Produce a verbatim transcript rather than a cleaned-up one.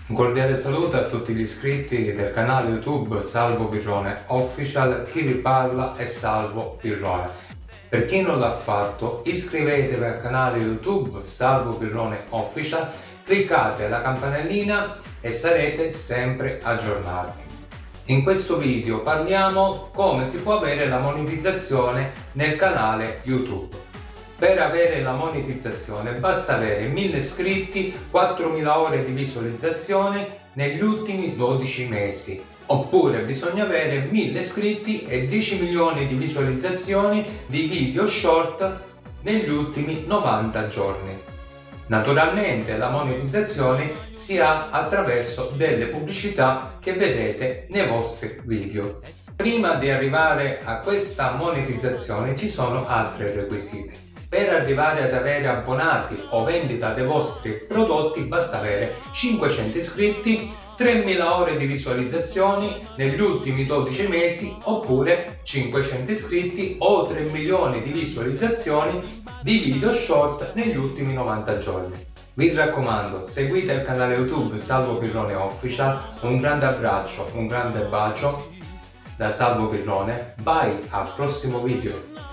Un cordiale saluto a tutti gli iscritti del canale YouTube Salvo Pirrone Official, chi vi parla è Salvo Pirrone. Per chi non l'ha fatto, iscrivetevi al canale YouTube Salvo Pirrone Official, cliccate la campanellina e sarete sempre aggiornati. In questo video parliamo come si può avere la monetizzazione nel canale YouTube. Per avere la monetizzazione basta avere mille iscritti, quattromila ore di visualizzazione negli ultimi dodici mesi, oppure bisogna avere mille iscritti e dieci milioni di visualizzazioni di video short negli ultimi novanta giorni. Naturalmente la monetizzazione si ha attraverso delle pubblicità che vedete nei vostri video. Prima di arrivare a questa monetizzazione ci sono altri requisiti. Per arrivare ad avere abbonati o vendita dei vostri prodotti basta avere cinquecento iscritti, tremila ore di visualizzazioni negli ultimi dodici mesi, oppure cinquecento iscritti o tre milioni di visualizzazioni di video short negli ultimi novanta giorni. Vi raccomando, seguite il canale YouTube Salvo Pirrone Official. Un grande abbraccio, un grande bacio da Salvo Pirrone. Bye, al prossimo video.